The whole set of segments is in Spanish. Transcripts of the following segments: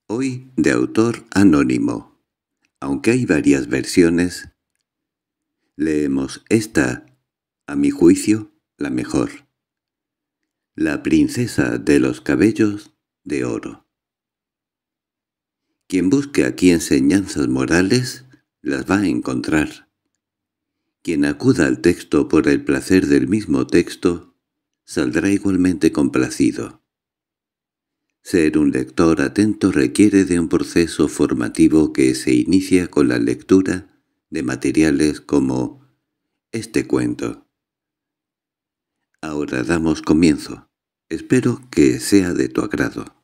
Hoy de autor anónimo. Aunque hay varias versiones, leemos esta, a mi juicio, la mejor. La princesa de los cabellos de oro. Quien busque aquí enseñanzas morales, las va a encontrar. Quien acuda al texto por el placer del mismo texto, saldrá igualmente complacido. Ser un lector atento requiere de un proceso formativo que se inicia con la lectura de materiales como este cuento. Ahora damos comienzo. Espero que sea de tu agrado.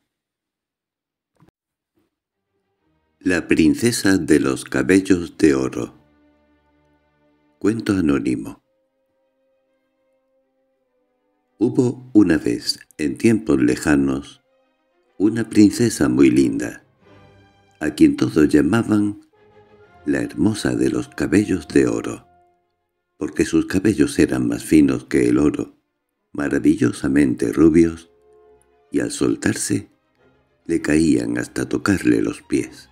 La princesa de los cabellos de oro. Cuento anónimo. Hubo una vez, en tiempos lejanos, una princesa muy linda, a quien todos llamaban la hermosa de los cabellos de oro, porque sus cabellos eran más finos que el oro, maravillosamente rubios, y al soltarse le caían hasta tocarle los pies.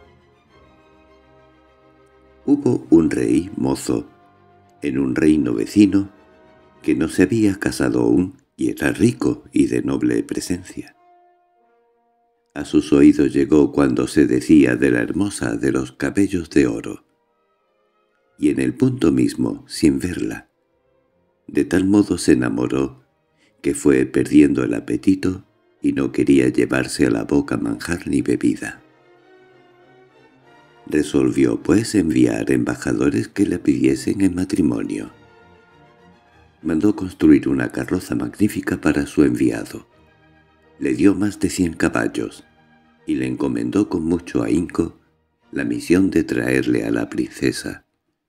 Hubo un rey mozo en un reino vecino que no se había casado aún y era rico y de noble presencia. A sus oídos llegó cuando se decía de la hermosa de los cabellos de oro, y en el punto mismo, sin verla, de tal modo se enamoró que fue perdiendo el apetito y no quería llevarse a la boca manjar ni bebida. Resolvió, pues, enviar embajadores que la pidiesen en matrimonio. Mandó construir una carroza magnífica para su enviado. Le dio más de 100 caballos, y le encomendó con mucho ahínco la misión de traerle a la princesa.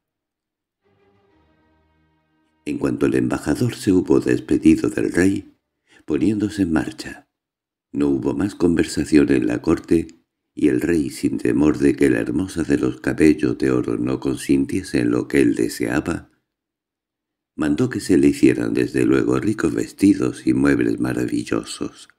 En cuanto el embajador se hubo despedido del rey, poniéndose en marcha, no hubo más conversación en la corte, y el rey, sin temor de que la hermosa de los cabellos de oro no consintiese en lo que él deseaba, mandó que se le hicieran desde luego ricos vestidos y muebles maravillosos.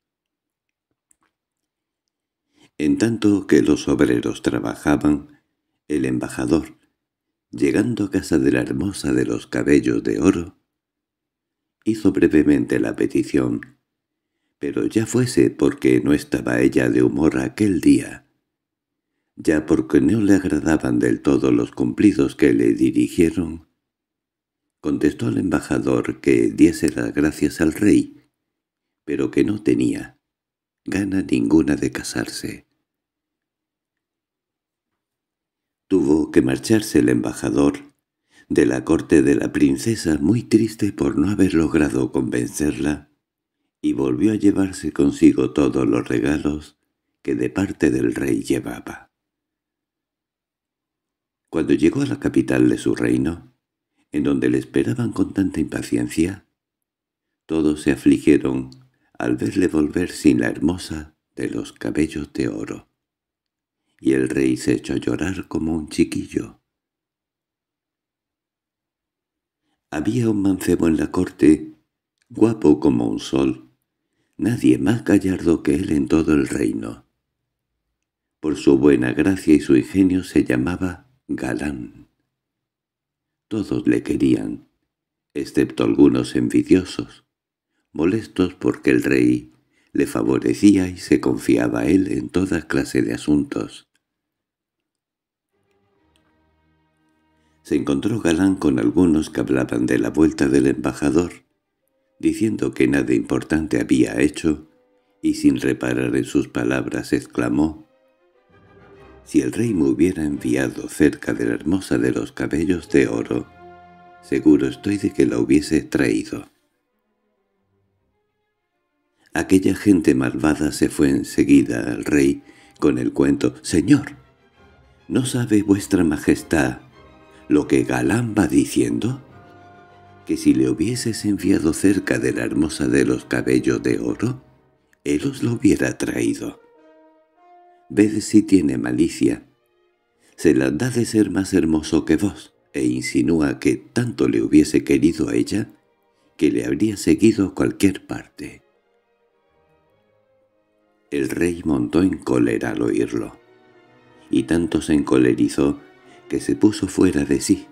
En tanto que los obreros trabajaban, el embajador, llegando a casa de la hermosa de los cabellos de oro, hizo brevemente la petición, pero ya fuese porque no estaba ella de humor aquel día, ya porque no le agradaban del todo los cumplidos que le dirigieron, contestó al embajador que diese las gracias al rey, pero que no tenía gana ninguna de casarse. Tuvo que marcharse el embajador de la corte de la princesa muy triste por no haber logrado convencerla, y volvió a llevarse consigo todos los regalos que de parte del rey llevaba. Cuando llegó a la capital de su reino, en donde le esperaban con tanta impaciencia, todos se afligieron al verle volver sin la hermosa de los cabellos de oro, y el rey se echó a llorar como un chiquillo. Había un mancebo en la corte, guapo como un sol, nadie más gallardo que él en todo el reino. Por su buena gracia y su ingenio se llamaba Galán. Todos le querían, excepto algunos envidiosos, molestos porque el rey le favorecía y se confiaba a él en toda clase de asuntos. Se encontró Galán con algunos que hablaban de la vuelta del embajador, diciendo que nada importante había hecho, y sin reparar en sus palabras exclamó: «Si el rey me hubiera enviado cerca de la hermosa de los cabellos de oro, seguro estoy de que la hubiese traído». Aquella gente malvada se fue enseguida al rey con el cuento: «Señor, ¿no sabe vuestra majestad lo que Galán va diciendo? Que si le hubieses enviado cerca de la hermosa de los cabellos de oro, él os lo hubiera traído. Ved si tiene malicia. Se la da de ser más hermoso que vos, e insinúa que tanto le hubiese querido a ella que le habría seguido a cualquier parte». El rey montó en cólera al oírlo, y tanto se encolerizó que se puso fuera de sí.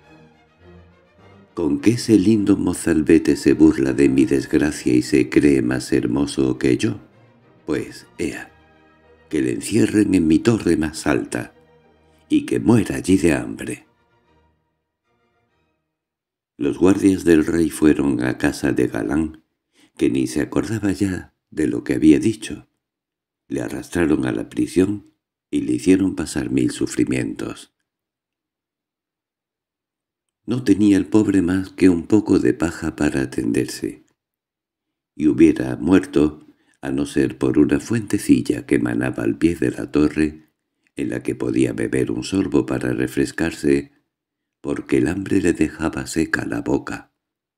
«¿Con qué ese lindo mozalbete se burla de mi desgracia y se cree más hermoso que yo? Pues, ea, que le encierren en mi torre más alta, y que muera allí de hambre». Los guardias del rey fueron a casa de Galán, que ni se acordaba ya de lo que había dicho. Le arrastraron a la prisión y le hicieron pasar 1000 sufrimientos. No tenía el pobre más que un poco de paja para atenderse, y hubiera muerto a no ser por una fuentecilla que manaba al pie de la torre, en la que podía beber un sorbo para refrescarse, porque el hambre le dejaba seca la boca.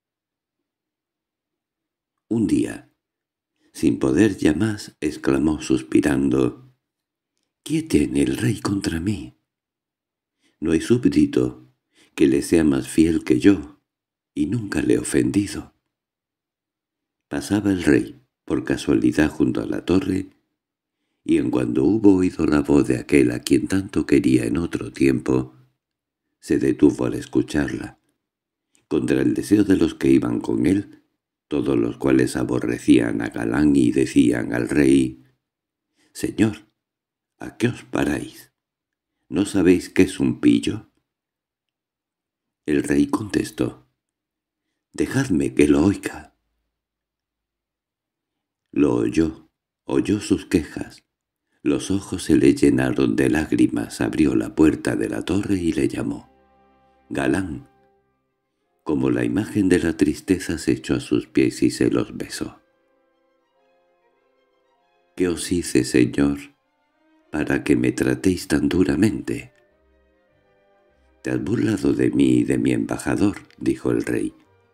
Un día, sin poder ya más, exclamó suspirando: «¿Qué tiene el rey contra mí? No hay súbdito que le sea más fiel que yo, y nunca le he ofendido». Pasaba el rey, por casualidad, junto a la torre, y en cuando hubo oído la voz de aquel a quien tanto quería en otro tiempo, se detuvo al escucharla, contra el deseo de los que iban con él, todos los cuales aborrecían a Galán y decían al rey: «Señor, ¿a qué os paráis? ¿No sabéis qué es un pillo?» El rey contestó: «Dejadme que lo oiga». Lo oyó sus quejas. Los ojos se le llenaron de lágrimas, abrió la puerta de la torre y le llamó. Galán, como la imagen de la tristeza, se echó a sus pies y se los besó. «¿Qué os hice, señor, para que me tratéis tan duramente?» «Te has burlado de mí y de mi embajador», dijo el rey.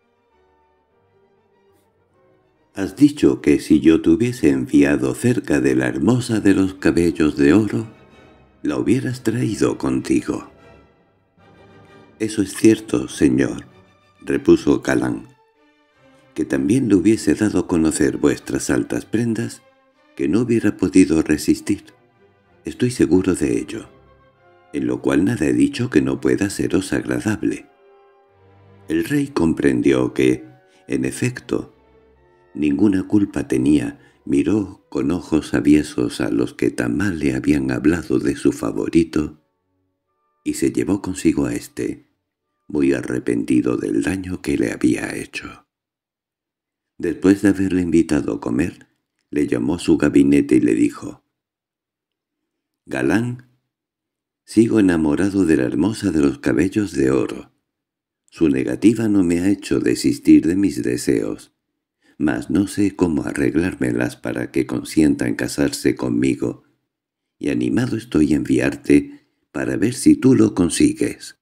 «Has dicho que si yo te hubiese enviado cerca de la hermosa de los cabellos de oro, la hubieras traído contigo». «Eso es cierto, señor», repuso Galán, «que también le hubiese dado a conocer vuestras altas prendas, que no hubiera podido resistir. Estoy seguro de ello, en lo cual nada he dicho que no pueda seros agradable». El rey comprendió que, en efecto, ninguna culpa tenía, miró con ojos aviesos a los que tan mal le habían hablado de su favorito, y se llevó consigo a éste, muy arrepentido del daño que le había hecho. Después de haberle invitado a comer, le llamó a su gabinete y le dijo: «Galán, sigo enamorado de la hermosa de los cabellos de oro. Su negativa no me ha hecho desistir de mis deseos, mas no sé cómo arreglármelas para que consienta en casarse conmigo, y animado estoy a enviarte para ver si tú lo consigues».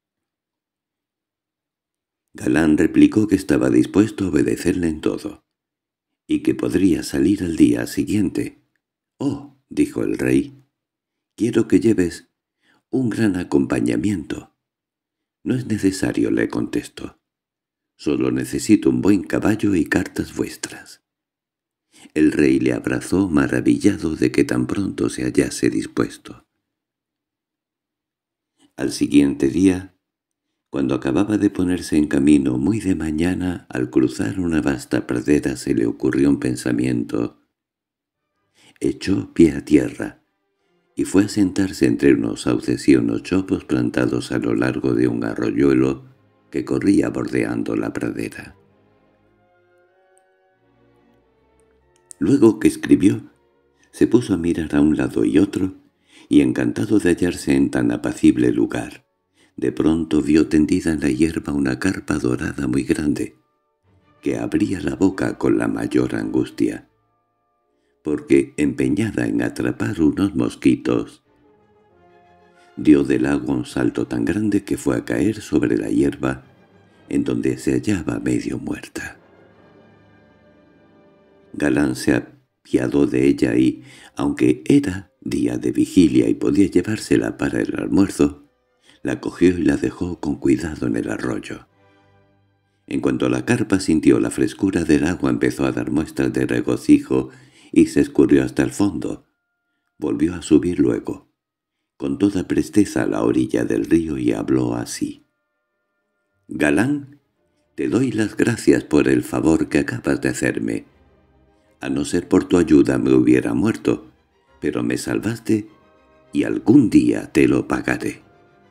Galán replicó que estaba dispuesto a obedecerle en todo, y que podría salir al día siguiente. «Oh», dijo el rey, «quiero que lleves un gran acompañamiento». «No es necesario», le contestó. «Solo necesito un buen caballo y cartas vuestras». El rey le abrazó maravillado de que tan pronto se hallase dispuesto. Al siguiente día, cuando acababa de ponerse en camino muy de mañana, al cruzar una vasta pradera se le ocurrió un pensamiento. Echó pie a tierra y fue a sentarse entre unos sauces y unos chopos plantados a lo largo de un arroyuelo que corría bordeando la pradera. Luego que escribió, se puso a mirar a un lado y otro, y encantado de hallarse en tan apacible lugar, de pronto vio tendida en la hierba una carpa dorada muy grande, que abría la boca con la mayor angustia, porque, empeñada en atrapar unos mosquitos, dio del agua un salto tan grande que fue a caer sobre la hierba, en donde se hallaba medio muerta. Galán se apiadó de ella y, aunque era día de vigilia y podía llevársela para el almuerzo, la cogió y la dejó con cuidado en el arroyo. En cuanto la carpa sintió la frescura del agua, empezó a dar muestras de regocijo y se escurrió hasta el fondo. Volvió a subir luego, con toda presteza a la orilla del río, y habló así. «Galán, te doy las gracias por el favor que acabas de hacerme. A no ser por tu ayuda me hubiera muerto, pero me salvaste y algún día te lo pagaré».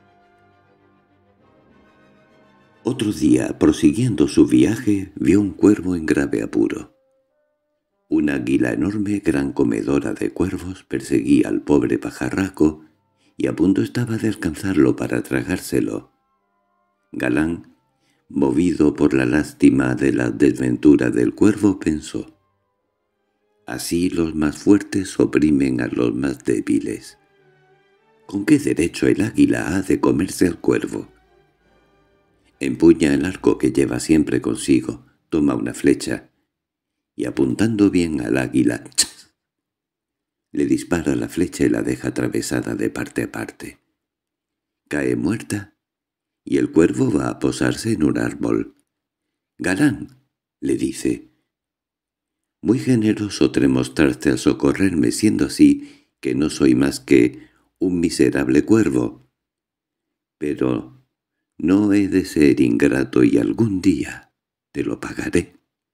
Otro día, prosiguiendo su viaje, vio un cuervo en grave apuro. Una águila enorme, gran comedora de cuervos, perseguía al pobre pajarraco y a punto estaba de alcanzarlo para tragárselo. Galán, movido por la lástima de la desventura del cuervo, pensó: «Así los más fuertes oprimen a los más débiles. ¿Con qué derecho el águila ha de comerse al cuervo?» Empuña el arco que lleva siempre consigo, toma una flecha, y apuntando bien al águila, ¡chas!, le dispara la flecha y la deja atravesada de parte a parte. Cae muerta, y el cuervo va a posarse en un árbol. «Galán», le dice, «muy generoso te mostraste al socorrerme, siendo así que no soy más que un miserable cuervo. Pero no he de ser ingrato y algún día te lo pagaré».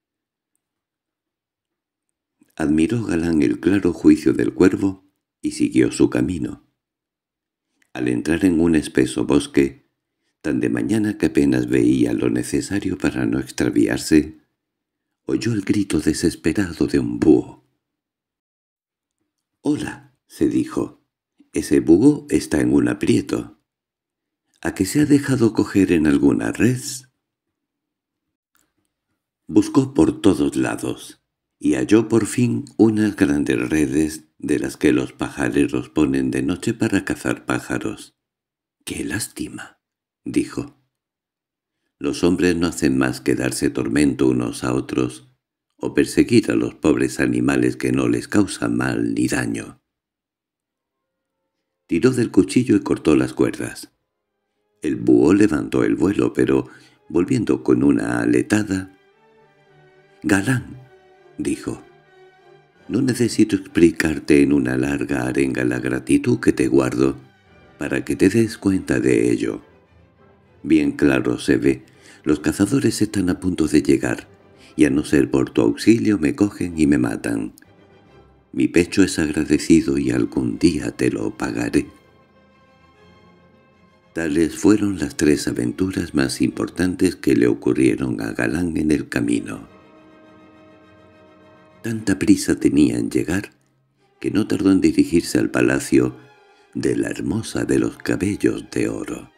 Admiró Galán el claro juicio del cuervo y siguió su camino. Al entrar en un espeso bosque, tan de mañana que apenas veía lo necesario para no extraviarse, oyó el grito desesperado de un búho. «Hola», se dijo, «ese búho está en un aprieto. ¿A que se ha dejado coger en alguna red?» Buscó por todos lados, y halló por fin unas grandes redes de las que los pajareros ponen de noche para cazar pájaros. «¡Qué lástima!», dijo. «Los hombres no hacen más que darse tormento unos a otros, o perseguir a los pobres animales que no les causan mal ni daño». Tiró del cuchillo y cortó las cuerdas. El búho levantó el vuelo, pero, volviendo con una aletada, «Galán», dijo, «no necesito explicarte en una larga arenga la gratitud que te guardo para que te des cuenta de ello. Bien claro se ve, los cazadores están a punto de llegar, y a no ser por tu auxilio me cogen y me matan. Mi pecho es agradecido y algún día te lo pagaré». Tales fueron las 3 aventuras más importantes que le ocurrieron a Galán en el camino. Tanta prisa tenía en llegar que no tardó en dirigirse al palacio de la hermosa de los cabellos de oro.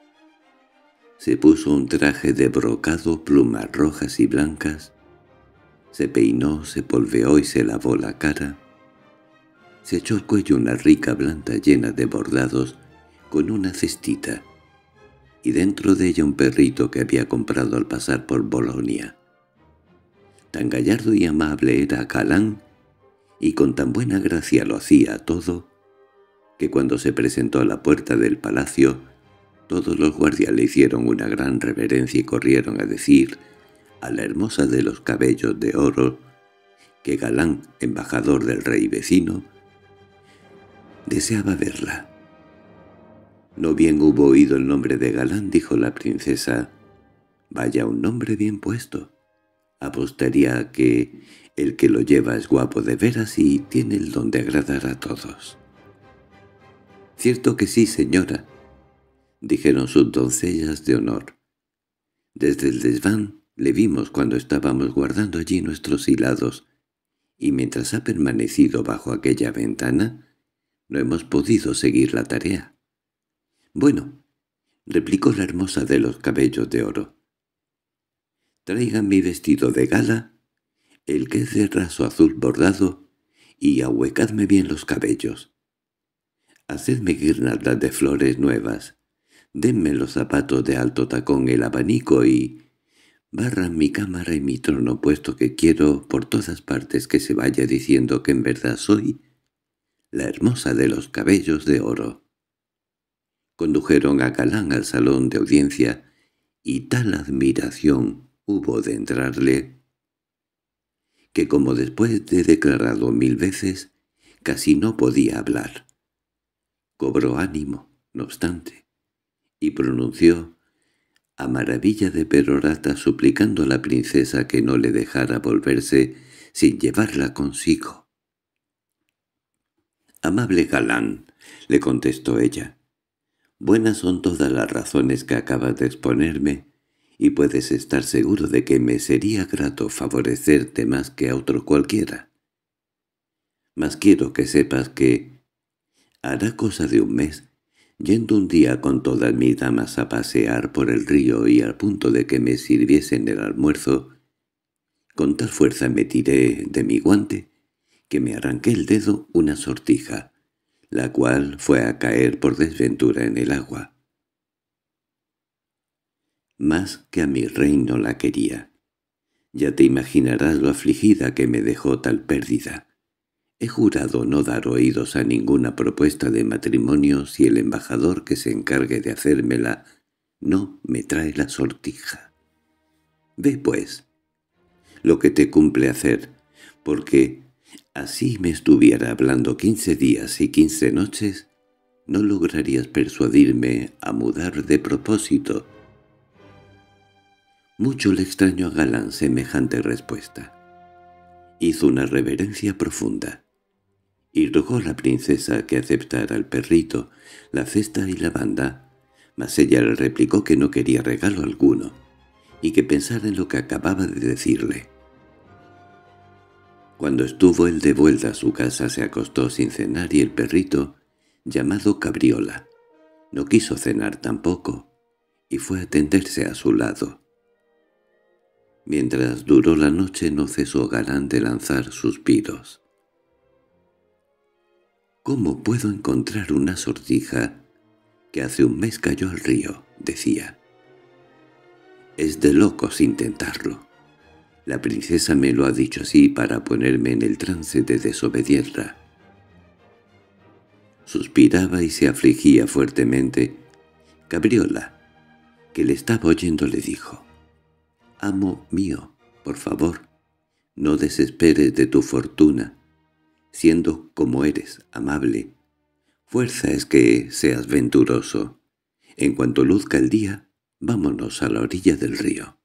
Se puso un traje de brocado, plumas rojas y blancas, se peinó, se polveó y se lavó la cara, se echó al cuello una rica blanda llena de bordados con una cestita, y dentro de ella un perrito que había comprado al pasar por Bolonia. Tan gallardo y amable era Galán, y con tan buena gracia lo hacía todo, que cuando se presentó a la puerta del palacio, todos los guardias le hicieron una gran reverencia y corrieron a decir a la hermosa de los cabellos de oro que Galán, embajador del rey vecino, deseaba verla. «No bien hubo oído el nombre de Galán», dijo la princesa, «vaya un nombre bien puesto. Apostaría a que el que lo lleva es guapo de veras y tiene el don de agradar a todos». «Cierto que sí, señora», dijeron sus doncellas de honor. «Desde el desván le vimos cuando estábamos guardando allí nuestros hilados, y mientras ha permanecido bajo aquella ventana, no hemos podido seguir la tarea». «Bueno», replicó la hermosa de los cabellos de oro, «traigan mi vestido de gala, el que es de raso azul bordado, y ahuecadme bien los cabellos. Hacedme guirnaldas de flores nuevas, denme los zapatos de alto tacón, el abanico y barran mi cámara y mi trono, puesto que quiero por todas partes que se vaya diciendo que en verdad soy la hermosa de los cabellos de oro». Condujeron a Galán al salón de audiencia, y tal admiración hubo de entrarle que como después de declarado 1000 veces, casi no podía hablar. Cobró ánimo, no obstante, y pronunció, a maravilla de perorata, suplicando a la princesa que no le dejara volverse sin llevarla consigo. «Amable Galán», le contestó ella, «buenas son todas las razones que acabas de exponerme, y puedes estar seguro de que me sería grato favorecerte más que a otro cualquiera. Mas quiero que sepas que, hará cosa de un mes, yendo un día con todas mis damas a pasear por el río y al punto de que me sirviesen el almuerzo, con tal fuerza me tiré de mi guante que me arranqué el dedo una sortija, la cual fue a caer por desventura en el agua. Más que a mi rey no la quería. Ya te imaginarás lo afligida que me dejó tal pérdida. He jurado no dar oídos a ninguna propuesta de matrimonio si el embajador que se encargue de hacérmela no me trae la sortija. Ve, pues, lo que te cumple hacer, porque así me estuviera hablando 15 días y 15 noches, no lograrías persuadirme a mudar de propósito». Mucho le extrañó a Galán semejante respuesta. Hizo una reverencia profunda y rogó a la princesa que aceptara el perrito, la cesta y la banda, mas ella le replicó que no quería regalo alguno y que pensara en lo que acababa de decirle. Cuando estuvo él de vuelta a su casa se acostó sin cenar y el perrito, llamado Cabriola, no quiso cenar tampoco y fue a tenderse a su lado. Mientras duró la noche no cesó Galán de lanzar suspiros. «¿Cómo puedo encontrar una sortija que hace un mes cayó al río?», decía. «Es de locos intentarlo. La princesa me lo ha dicho así para ponerme en el trance de desobedecerla». Suspiraba y se afligía fuertemente. Cabriola, que le estaba oyendo, le dijo: «Amo mío, por favor, no desesperes de tu fortuna, siendo como eres, amable. Fuerza es que seas venturoso. En cuanto luzca el día, vámonos a la orilla del río».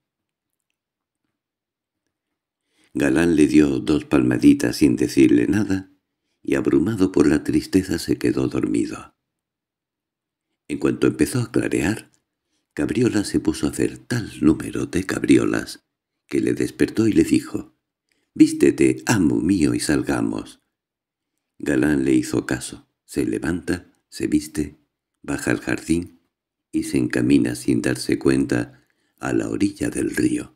Galán le dio 2 palmaditas sin decirle nada, y abrumado por la tristeza se quedó dormido. En cuanto empezó a clarear, Cabriola se puso a hacer tal número de cabriolas que le despertó y le dijo: «Vístete, amo mío, y salgamos». Galán le hizo caso, se levanta, se viste, baja al jardín y se encamina sin darse cuenta a la orilla del río.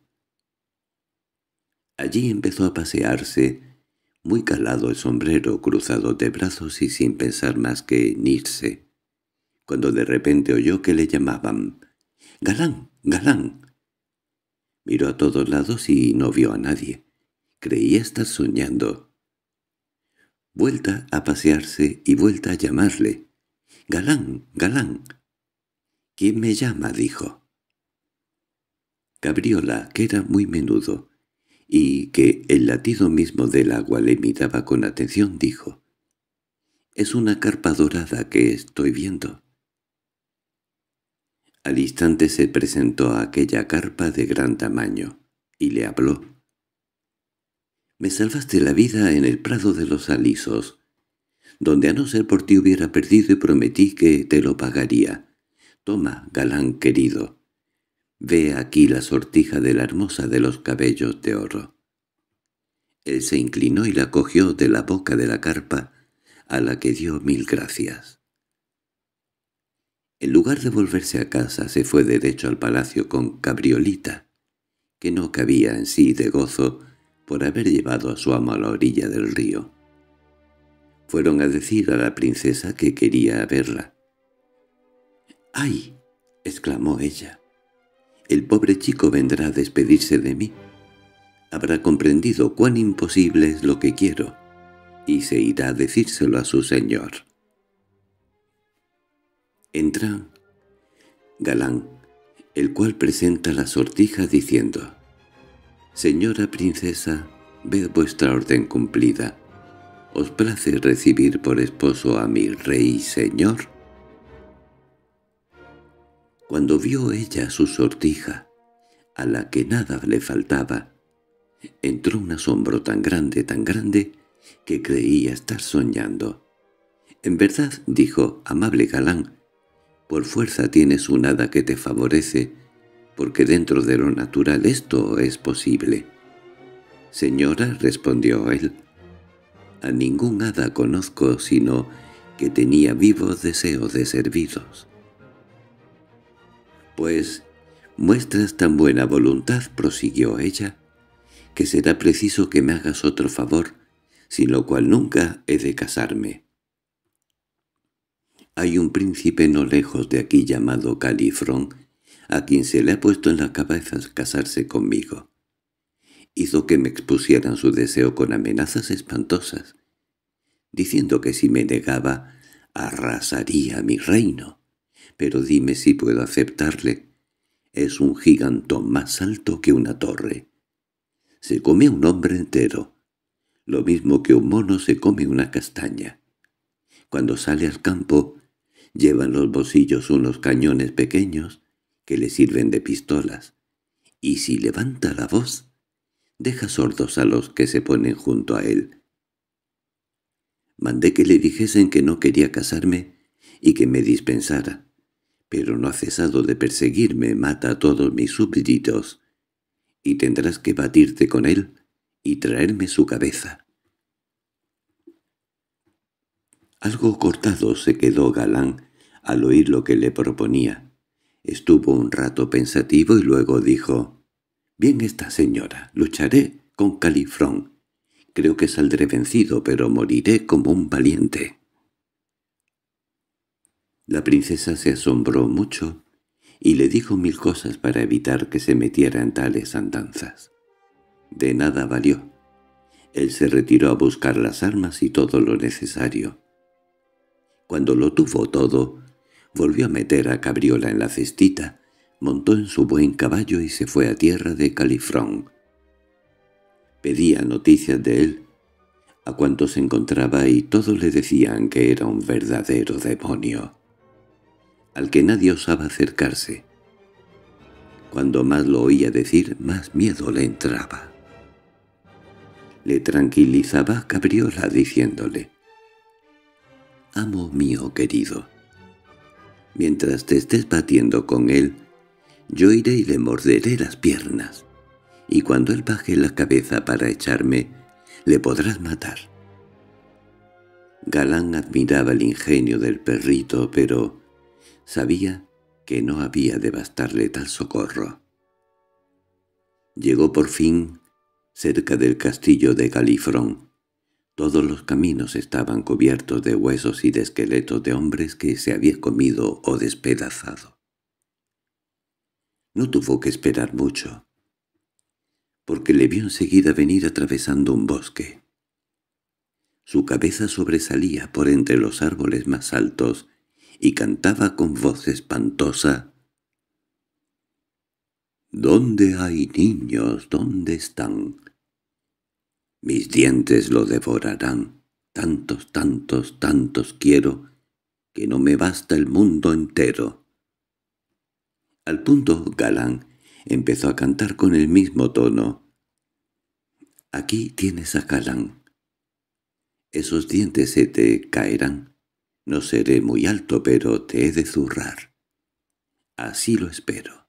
Allí empezó a pasearse, muy calado el sombrero, cruzado de brazos y sin pensar más que en irse, cuando de repente oyó que le llamaban: «¡Galán! ¡Galán!». Miró a todos lados y no vio a nadie. Creía estar soñando. Vuelta a pasearse y vuelta a llamarle: «¡Galán! ¡Galán!». «¿Quién me llama?», dijo. Cabriola, que era muy menudo, y que el latido mismo del agua le miraba con atención, dijo: «Es una carpa dorada que estoy viendo». Al instante se presentó a aquella carpa de gran tamaño, y le habló: «Me salvaste la vida en el prado de los alisos, donde a no ser por ti hubiera perdido y prometí que te lo pagaría. Toma, Galán querido, ve aquí la sortija de la hermosa de los cabellos de oro». Él se inclinó y la cogió de la boca de la carpa, a la que dio 1000 gracias. En lugar de volverse a casa se fue derecho al palacio con Cabriolita, que no cabía en sí de gozo por haber llevado a su amo a la orilla del río. Fueron a decir a la princesa que quería verla. «¡Ay!», exclamó ella, «el pobre chico vendrá a despedirse de mí. Habrá comprendido cuán imposible es lo que quiero, y se irá a decírselo a su señor». Entra Galán, el cual presenta la sortija diciendo: «Señora princesa, ved vuestra orden cumplida. ¿Os place recibir por esposo a mi rey y señor? Cuando vio ella su sortija, a la que nada le faltaba, entró un asombro tan grande, que creía estar soñando. «En verdad», dijo, «amable galán, por fuerza tienes un hada que te favorece, porque dentro de lo natural esto es posible». «Señora», respondió él, «a ningún hada conozco sino que tenía vivo deseo de serviros». «Pues muestras tan buena voluntad», prosiguió ella, «que será preciso que me hagas otro favor, sin lo cual nunca he de casarme. Hay un príncipe no lejos de aquí llamado Califrón, a quien se le ha puesto en la cabeza casarse conmigo. Hizo que me expusieran su deseo con amenazas espantosas, diciendo que si me negaba arrasaría mi reino. Pero dime si puedo aceptarle. Es un gigantón más alto que una torre. Se come a un hombre entero, lo mismo que un mono se come una castaña. Cuando sale al campo, lleva en los bolsillos unos cañones pequeños que le sirven de pistolas, y si levanta la voz, deja sordos a los que se ponen junto a él. Mandé que le dijesen que no quería casarme y que me dispensara, pero no ha cesado de perseguirme, mata a todos mis súbditos, y tendrás que batirte con él y traerme su cabeza». Algo cortado se quedó Galán al oír lo que le proponía. Estuvo un rato pensativo y luego dijo: «Bien está, señora, lucharé con Califrón. Creo que saldré vencido, pero moriré como un valiente». La princesa se asombró mucho y le dijo mil cosas para evitar que se metiera en tales andanzas. De nada valió. Él se retiró a buscar las armas y todo lo necesario. Cuando lo tuvo todo, volvió a meter a Cabriola en la cestita, montó en su buen caballo y se fue a tierra de Califrón. Pedía noticias de él a cuantos se encontraba y todos le decían que era un verdadero demonio, al que nadie osaba acercarse. Cuando más lo oía decir, más miedo le entraba. Le tranquilizaba a Cabriola diciéndole: «Amo mío querido, mientras te estés batiendo con él, yo iré y le morderé las piernas, y cuando él baje la cabeza para echarme, le podrás matar». Galán admiraba el ingenio del perrito, pero sabía que no había de bastarle tal socorro. Llegó por fin cerca del castillo de Califrón. Todos los caminos estaban cubiertos de huesos y de esqueletos de hombres que se había comido o despedazado. No tuvo que esperar mucho, porque le vio enseguida venir atravesando un bosque. Su cabeza sobresalía por entre los árboles más altos y cantaba con voz espantosa: «¿Dónde hay niños? ¿Dónde están? Mis dientes lo devorarán. Tantos, tantos, tantos quiero, que no me basta el mundo entero». Al punto Galán empezó a cantar con el mismo tono: «Aquí tienes a Galán. Esos dientes se te caerán. No seré muy alto, pero te he de zurrar. Así lo espero».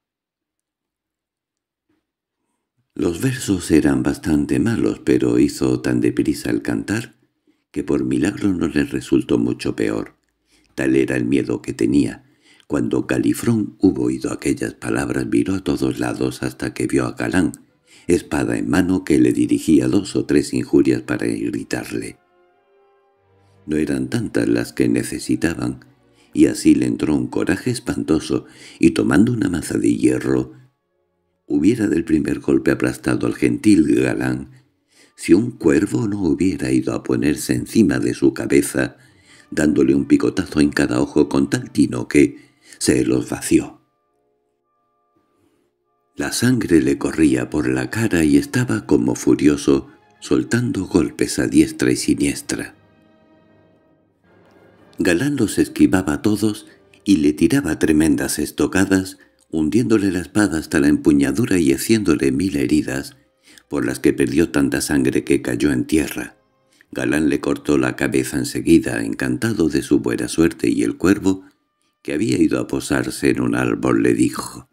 Los versos eran bastante malos, pero hizo tan deprisa el cantar que por milagro no le resultó mucho peor. Tal era el miedo que tenía. Cuando Califrón hubo oído aquellas palabras, miró a todos lados hasta que vio a Galán, espada en mano, que le dirigía 2 o 3 injurias para irritarle. No eran tantas las que necesitaban, y así le entró un coraje espantoso, y tomando una maza de hierro, hubiera del primer golpe aplastado al gentil Galán, si un cuervo no hubiera ido a ponerse encima de su cabeza, dándole un picotazo en cada ojo con tal tino que se los vació. La sangre le corría por la cara y estaba como furioso soltando golpes a diestra y siniestra. Galán los esquivaba a todos y le tiraba tremendas estocadas, hundiéndole la espada hasta la empuñadura y haciéndole 1000 heridas, por las que perdió tanta sangre que cayó en tierra. Galán le cortó la cabeza enseguida, encantado de su buena suerte, y el cuervo, que había ido a posarse en un árbol, le dijo: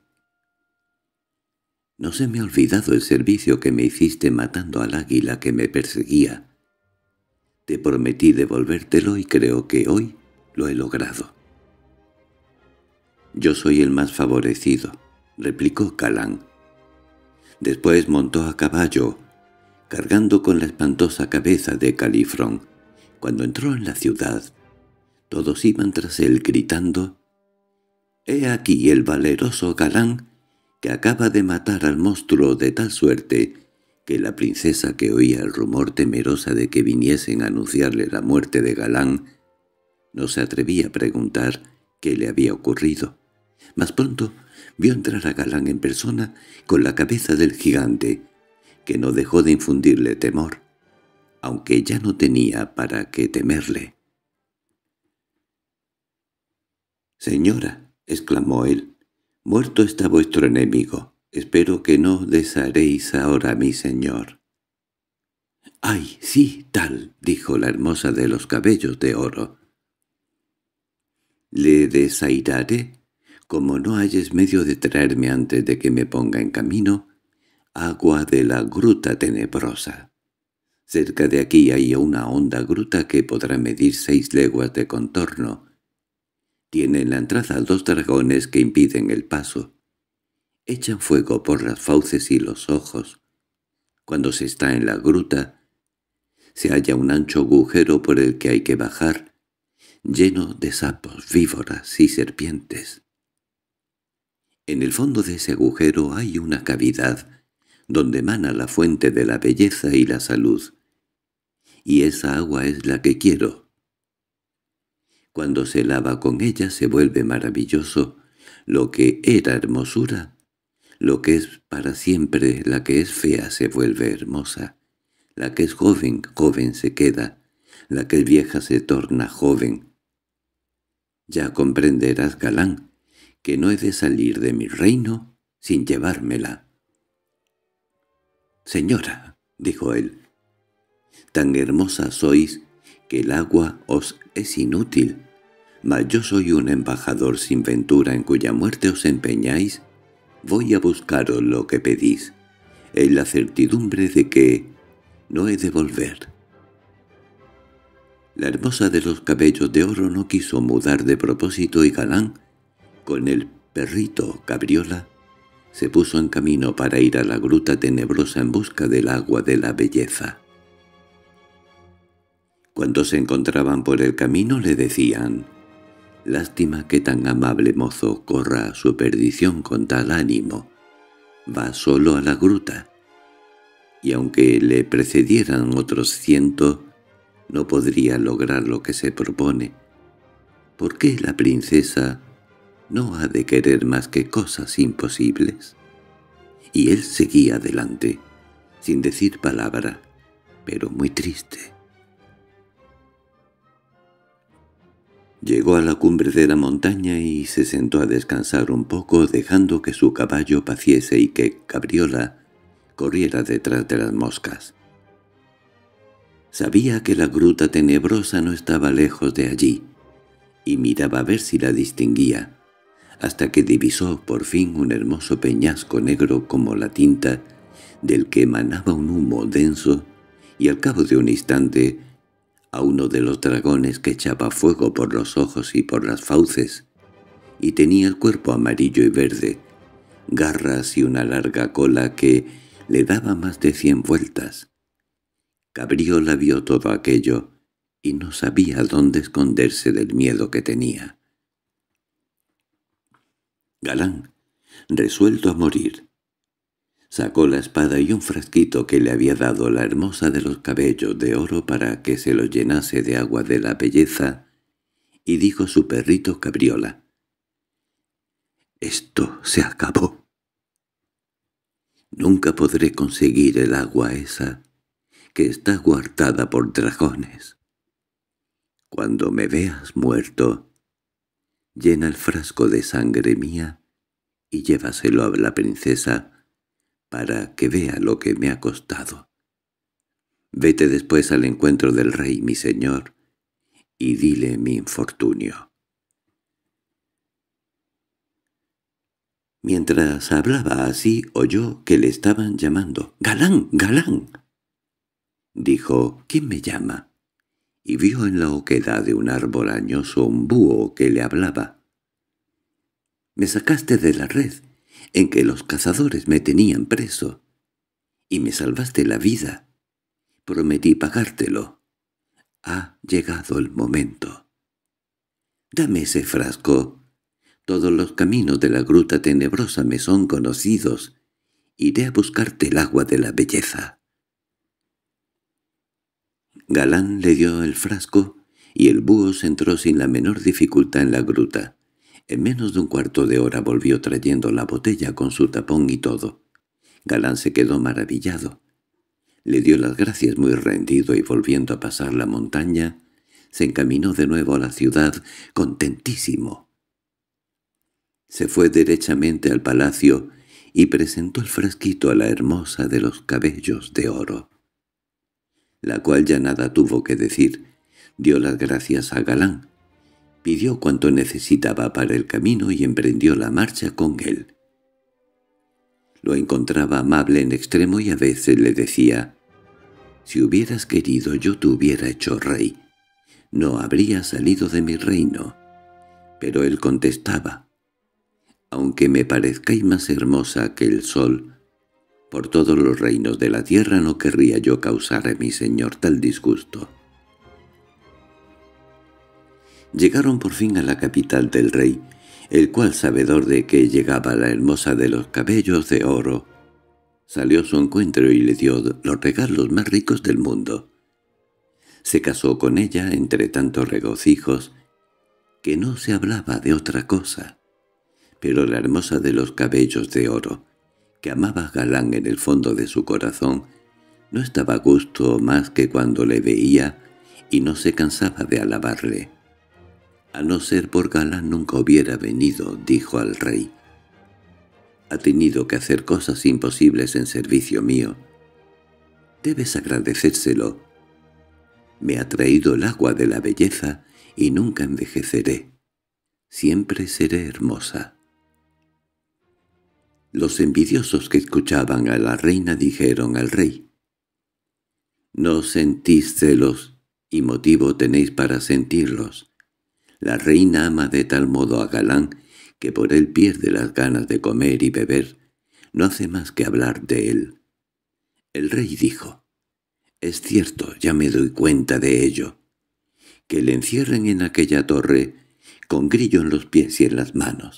«No se me ha olvidado el servicio que me hiciste matando al águila que me perseguía. Te prometí devolvértelo y creo que hoy lo he logrado». «Yo soy el más favorecido», replicó Galán. Después montó a caballo, cargando con la espantosa cabeza de Califrón. Cuando entró en la ciudad, todos iban tras él gritando: «He aquí el valeroso Galán, que acaba de matar al monstruo de tal suerte que la princesa, que oía el rumor temerosa de que viniesen a anunciarle la muerte de Galán, no se atrevía a preguntar qué le había ocurrido. Mas pronto vio entrar a Galán en persona con la cabeza del gigante, que no dejó de infundirle temor, aunque ya no tenía para qué temerle. «Señora», exclamó él, «muerto está vuestro enemigo. Espero que no desharéis ahora a mi señor». «¡Ay, sí, tal!», dijo la hermosa de los cabellos de oro. «Le desairaré, como no halles medio de traerme antes de que me ponga en camino agua de la gruta tenebrosa. Cerca de aquí hay una honda gruta que podrá medir 6 leguas de contorno. Tiene en la entrada 2 dragones que impiden el paso. Echan fuego por las fauces y los ojos. Cuando se está en la gruta, se halla un ancho agujero por el que hay que bajar, lleno de sapos, víboras y serpientes. En el fondo de ese agujero hay una cavidad donde emana la fuente de la belleza y la salud, y esa agua es la que quiero. Cuando se lava con ella se vuelve maravilloso lo que era hermosura, lo que es para siempre. La que es fea se vuelve hermosa, la que es joven, joven se queda, la que es vieja se torna joven. Ya comprenderás, Galán, que no he de salir de mi reino sin llevármela». «Señora», dijo él, «tan hermosa sois que el agua os es inútil, mas yo soy un embajador sin ventura en cuya muerte os empeñáis. Voy a buscaros lo que pedís, en la certidumbre de que no he de volver». La hermosa de los cabellos de oro no quiso mudar de propósito, y Galán, con el perrito Cabriola, se puso en camino para ir a la gruta tenebrosa en busca del agua de la belleza. Cuando se encontraban por el camino le decían: «Lástima que tan amable mozo corra a su perdición con tal ánimo. Va solo a la gruta, y aunque le precedieran otros 100, no podría lograr lo que se propone. ¿Por qué la princesa no ha de querer más que cosas imposibles?». Y él seguía adelante, sin decir palabra, pero muy triste. Llegó a la cumbre de la montaña y se sentó a descansar un poco, dejando que su caballo paciese y que Cabriola corriera detrás de las moscas. Sabía que la gruta tenebrosa no estaba lejos de allí, y miraba a ver si la distinguía, hasta que divisó por fin un hermoso peñasco negro como la tinta, del que emanaba un humo denso, y al cabo de un instante a uno de los dragones que echaba fuego por los ojos y por las fauces, y tenía el cuerpo amarillo y verde, garras y una larga cola que le daba más de 100 vueltas. Cabriola vio todo aquello y no sabía dónde esconderse del miedo que tenía. Galán, resuelto a morir, sacó la espada y un frasquito que le había dado la hermosa de los cabellos de oro para que se lo llenase de agua de la belleza, y dijo a su perrito Cabriola: «Esto se acabó. Nunca podré conseguir el agua esa que está guardada por dragones. Cuando me veas muerto, llena el frasco de sangre mía y llévaselo a la princesa para que vea lo que me ha costado. Vete después al encuentro del rey, mi señor, y dile mi infortunio». Mientras hablaba así, oyó que le estaban llamando. «¡Galán, Galán!», dijo. «¿Quién me llama?», y vio en la oquedad de un árbol añoso un búho que le hablaba. «Me sacaste de la red en que los cazadores me tenían preso, y me salvaste la vida. Prometí pagártelo. Ha llegado el momento. Dame ese frasco. Todos los caminos de la gruta tenebrosa me son conocidos. Iré a buscarte el agua de la belleza». Galán le dio el frasco y el búho se entró sin la menor dificultad en la gruta. En menos de un cuarto de hora volvió trayendo la botella con su tapón y todo. Galán se quedó maravillado. Le dio las gracias muy rendido y volviendo a pasar la montaña, se encaminó de nuevo a la ciudad contentísimo. Se fue derechamente al palacio y presentó el frasquito a la hermosa de los cabellos de oro, la cual ya nada tuvo que decir. Dio las gracias a Galán, pidió cuanto necesitaba para el camino y emprendió la marcha con él. Lo encontraba amable en extremo y a veces le decía: «Si hubieras querido yo te hubiera hecho rey, no habría salido de mi reino». Pero él contestaba: «Aunque me parezcáis más hermosa que el sol, por todos los reinos de la tierra no querría yo causar a mi señor tal disgusto». Llegaron por fin a la capital del rey, el cual, sabedor de que llegaba la hermosa de los cabellos de oro, salió a su encuentro y le dio los regalos más ricos del mundo. Se casó con ella entre tantos regocijos que no se hablaba de otra cosa. Pero la hermosa de los cabellos de oro, que amaba a Galán en el fondo de su corazón, no estaba a gusto más que cuando le veía y no se cansaba de alabarle. «A no ser por Galán nunca hubiera venido», dijo al rey. «Ha tenido que hacer cosas imposibles en servicio mío. Debes agradecérselo. Me ha traído el agua de la belleza y nunca envejeceré. Siempre seré hermosa». Los envidiosos que escuchaban a la reina dijeron al rey: «No sentís celos, y motivo tenéis para sentirlos. La reina ama de tal modo a Galán que por él pierde las ganas de comer y beber. No hace más que hablar de él». El rey dijo: «Es cierto, ya me doy cuenta de ello. Que le encierren en aquella torre con grillo en los pies y en las manos».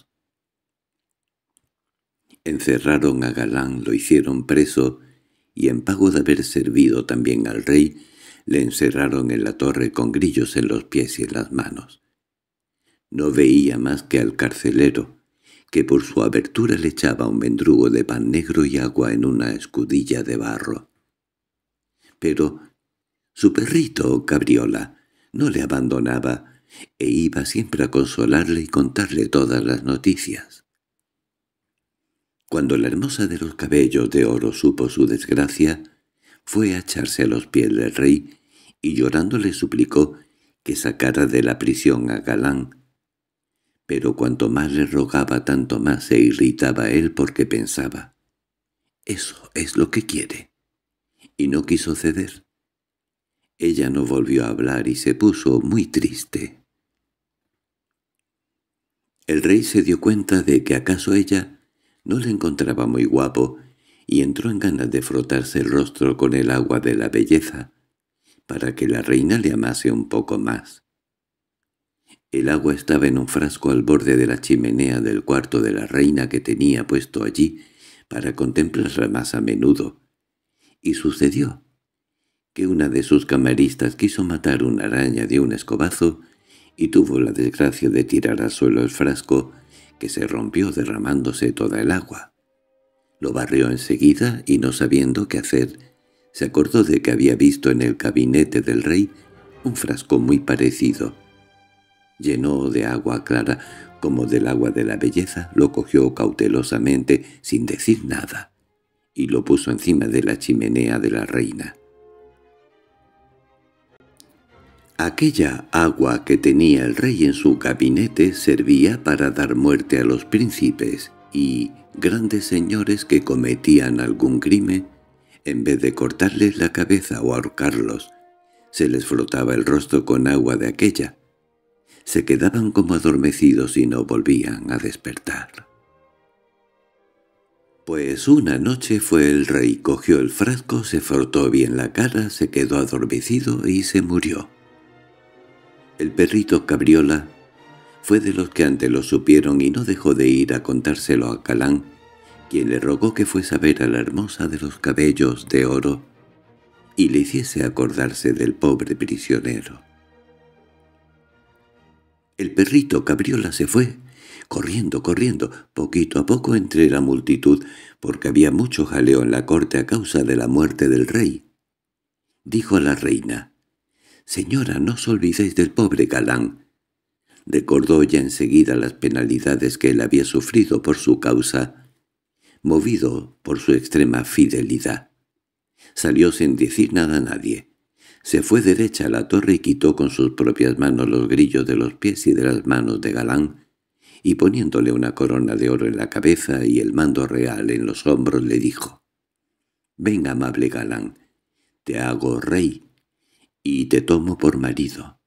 Encerraron a Galán, lo hicieron preso, y en pago de haber servido también al rey, le encerraron en la torre con grillos en los pies y en las manos. No veía más que al carcelero, que por su abertura le echaba un mendrugo de pan negro y agua en una escudilla de barro. Pero su perrito, Cabriola, no le abandonaba, e iba siempre a consolarle y contarle todas las noticias. Cuando la hermosa de los cabellos de oro supo su desgracia, fue a echarse a los pies del rey y llorando le suplicó que sacara de la prisión a Galán. Pero cuanto más le rogaba, tanto más se irritaba él porque pensaba: «Eso es lo que quiere», y no quiso ceder. Ella no volvió a hablar y se puso muy triste. El rey se dio cuenta de que acaso ella no le encontraba muy guapo y entró en ganas de frotarse el rostro con el agua de la belleza, para que la reina le amase un poco más. El agua estaba en un frasco al borde de la chimenea del cuarto de la reina que tenía puesto allí para contemplarla más a menudo, y sucedió que una de sus camaristas quiso matar una araña de un escobazo y tuvo la desgracia de tirar al suelo el frasco, que se rompió derramándose toda el agua. Lo barrió enseguida y no sabiendo qué hacer, Se acordó de que había visto en el gabinete del rey un frasco muy parecido. Llenó de agua clara como del agua de la belleza, lo cogió cautelosamente sin decir nada y lo puso encima de la chimenea de la reina. Aquella agua que tenía el rey en su gabinete servía para dar muerte a los príncipes y grandes señores que cometían algún crimen. En vez de cortarles la cabeza o ahorcarlos, se les frotaba el rostro con agua de aquella. Se quedaban como adormecidos y no volvían a despertar. Pues una noche fue el rey, cogió el frasco, se frotó bien la cara, se quedó adormecido y se murió. El perrito Cabriola fue de los que antes lo supieron y no dejó de ir a contárselo a Galán, quien le rogó que fuese a ver a la hermosa de los cabellos de oro y le hiciese acordarse del pobre prisionero. El perrito Cabriola se fue, corriendo, poquito a poco entre la multitud, porque había mucho jaleo en la corte a causa de la muerte del rey. Dijo a la reina: «Señora, no os olvidéis del pobre Galán». Recordó ya enseguida las penalidades que él había sufrido por su causa, movido por su extrema fidelidad. Salió sin decir nada a nadie. Se fue derecha a la torre y quitó con sus propias manos los grillos de los pies y de las manos de Galán, y poniéndole una corona de oro en la cabeza y el mando real en los hombros le dijo: «Ven, amable Galán, te hago rey y te tomo por marido».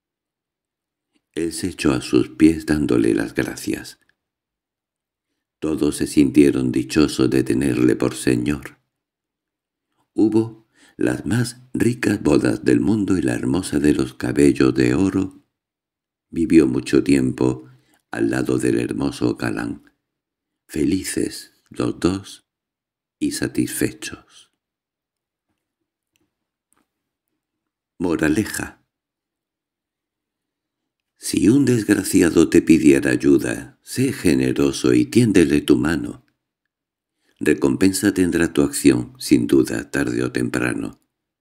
Él se echó a sus pies dándole las gracias. Todos se sintieron dichosos de tenerle por señor. Hubo las más ricas bodas del mundo y la hermosa de los cabellos de oro vivió mucho tiempo al lado del hermoso Galán, felices los dos y satisfechos. Moraleja: si un desgraciado te pidiera ayuda, sé generoso y tiéndele tu mano. Recompensa tendrá tu acción, sin duda, tarde o temprano.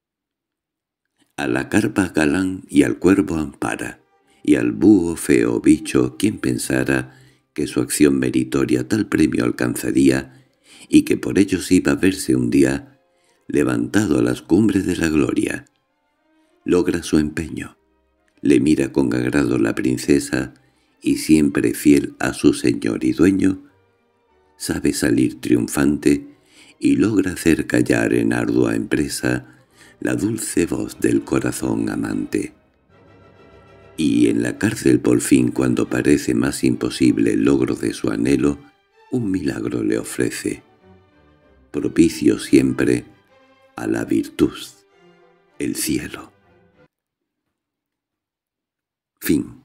A la carpa Galán y al cuervo ampara, y al búho feo bicho quien pensara que su acción meritoria tal premio alcanzaría y que por ellos iba a verse un día levantado a las cumbres de la gloria. Logra su empeño, le mira con agrado la princesa y siempre fiel a su señor y dueño, sabe salir triunfante y logra hacer callar en ardua empresa la dulce voz del corazón amante. Y en la cárcel por fin, cuando parece más imposible el logro de su anhelo, un milagro le ofrece, propicio siempre a la virtud, el cielo. Fin.